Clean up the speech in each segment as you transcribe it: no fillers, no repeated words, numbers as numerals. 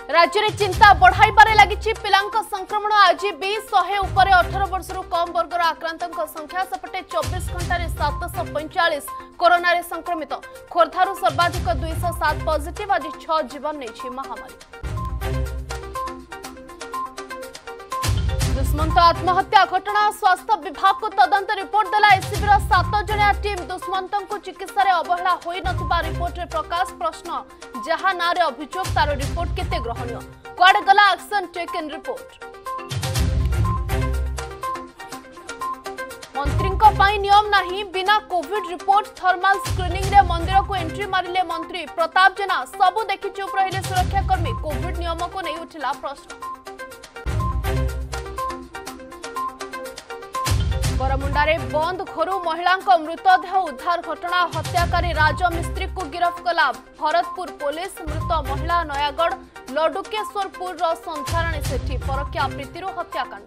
राज्य में चिंता बढ़ाइबारे लगी पिलांक संक्रमण आज भी 100 उपर 18 वर्ष कम वर्गर आक्रांतों संख्या सेपटे 24 घंटे 745 कोरोना रे संक्रमित खोर्धारू सर्वाधिक 207 पॉजिटिव आज 6 जीवन नहीं महामारी। दुष्मंत आत्महत्या घटना स्वास्थ्य विभाग को तदंत रिपोर्ट देला एसीबी 7 जणिया टीम दुष्मंत को चिकित्सा रे अवहेला होई नथिबा रिपोर्ट रे प्रकाश प्रश्न जहा ना रे अभियोग तार रिपोर्ट केते ग्रहणीय क्वाड गला एक्शन टेकन रिपोर्ट। मंत्रींको पाई नियम नहीं बिना कोविड रिपोर्ट थर्मल स्क्रीनिंग रे मंदिर को एंट्री मारिले मंत्री प्रताप जेना सबु देखि चुप रहिले सुरक्षाकर्मी कोविड नियम को नहीं उठिला प्रश्न। बरमुंडारे बंद घरू महिला मृतदेह उद्धार घटना हत्याकारी राजमिस्त्री को गिरफ्त कला भरतपुर पुलिस मृत महिला नयागढ़ लडुकेश्वरपुर संधारणी सेठी परख्या प्रीतिर हत्याकांड।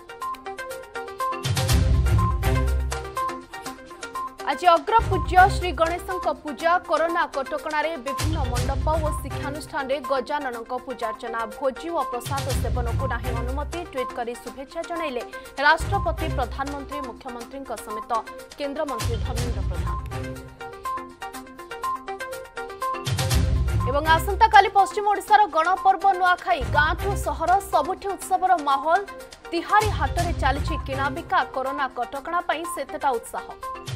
आज अग्रपूज्य श्री गणेशंक पूजा कोरोना कटकणारे विभिन्न मंडप और शिक्षानुष्ठान गजानन पूजार्चना भोजी और प्रसाद सेवन को नहीं अनुमति ट्वीट कर शुभेच्छा जणाइले राष्ट्रपति प्रधानमंत्री मुख्यमंत्री समेत केंद्रमंत्री धर्मेंद्र प्रधान। एवं आसंता काली पश्चिम ओडिशार गणपर्व नुआखाई गाँ ठू सहर सबुठी उत्सवर माहौल तिहारी हाट में चली किणाबिका कोरोना कटकणा सेतेटा उत्साह।